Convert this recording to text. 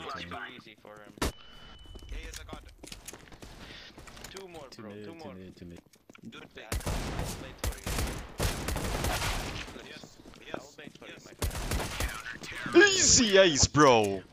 It's too easy for him. Yeah, yes, I got it. Two more, bro. Two more. To me. Good thing. I'll wait for you. Yes, I'll yes, wait for you, yes. my friend. Easy ace, bro.